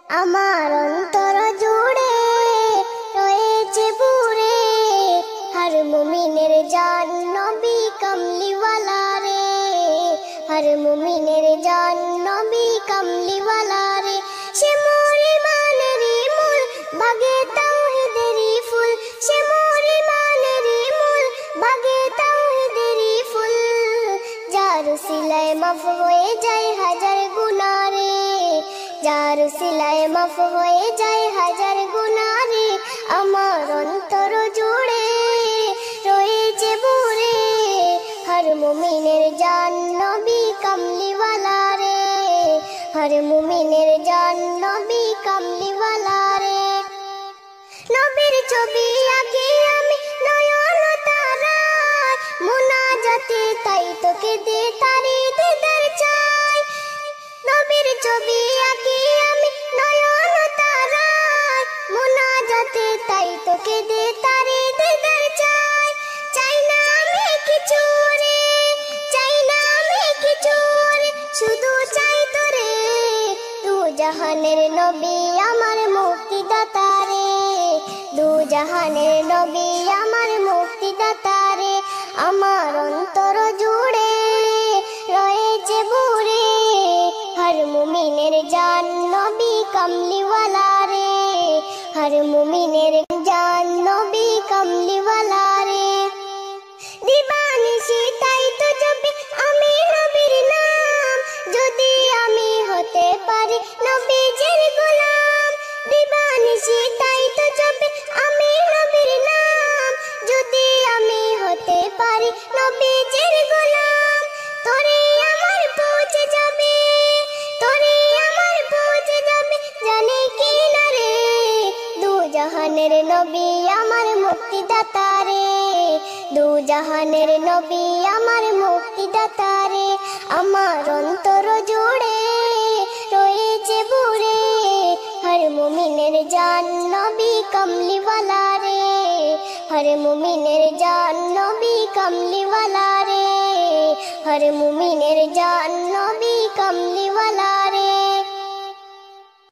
আমার অন্তর জুড়ে রয়েছে পুরে হর মুমিনের জান নবী কমলিওয়ালা রে, হর মুমিনের জান নবী কমলিওয়ালা রে। সে মোর ইমানেরই মূল বাগে তাওহীদেরই ফুল, সে মোর ইমানেরই মূল বাগে তাওহীদেরই ফুল। যার উসিলায় মাফ হয়ে যায় হাজার গুনাহ রে, যার উসিলায় মাফ হয়ে যায় হাজার গুনাহ রে। আমার অন্তর জুড়ে রয়েছে ভরে হর মুমিনের জান নবী কমলিওয়ালা রে, হর মুমিনের জান নবী কমলিওয়ালা রে। নবীর ছবি আঁকি আমি নয়ন তারায়, মুনাজাতে তাই তোকে দে তারি দিদার চাই। নবীর ছবি আঁকি আমি নয়ন তারায়, মুনাজাতে তাই তোকে দে তারি দিদার চাই। চাই না আমি কিছু রে, চাই না আমি কিছু রে, শুধু চাই তোরে। দু জাহানের নবী আমার মুক্তিদাতা রে, দু জাহানের নবী আমার মুক্তিদাতা রে। আমার অন্তর জুড়ে রয়েছে ভরে হর মুমিনের জান নবী কমলিওয়ালা রে, হর মুমিনের জান নবী কমলিওয়ালা রে। দিবানিশি তাই তো জপি আমি নবীর নাম, যদি আমি হতে পারি নবীজির গোলাম। দিবানিশি তাই তো জপি আমি নবীর নাম, যদি আমি হতে পারি নবীজির গোলাম। তোরে আমার পৌঁছে যাবে, তোরে আমার পৌঁছে যাবে জানে কি না রে। দু জাহানের নবী আমার মুক্তিদাতা রে, দু জাহানের নবী আমার মুক্তিদাতা রে। আমার অন্তর জুড়ে রয়েছে ভরে হর মুমিনের জান নবী কমলিওয়ালা রে, হর মুমিনের জান নবী কমলিওয়ালা রে, হর মুমিনের জান নবী কমলিওয়ালা।